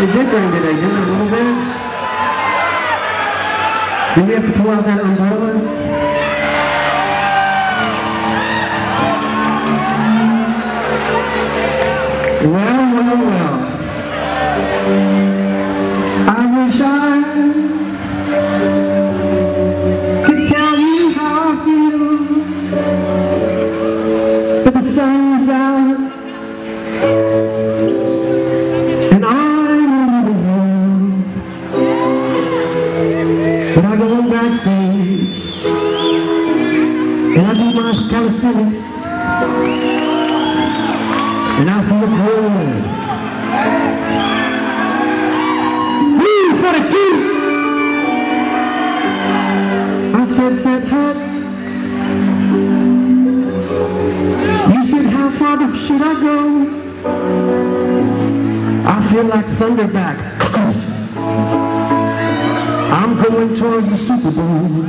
It did rain today, didn't it, a little bit? Did we have to pull out that umbrella? Well. I wish I could tell you how I feel, but the sun's out and I'm in the but I go backstage and I do my calisthenics and I feel good. Woo for the chief! I said, hut. You said, how far should I go? I feel like Thunderback. I'm going towards the Super Bowl.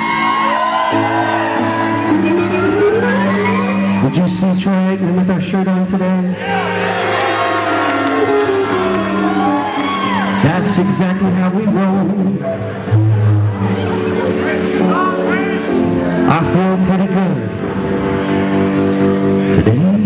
Did you see Troy Aikman with our shirt on today? That's exactly how we roll. I feel pretty good today.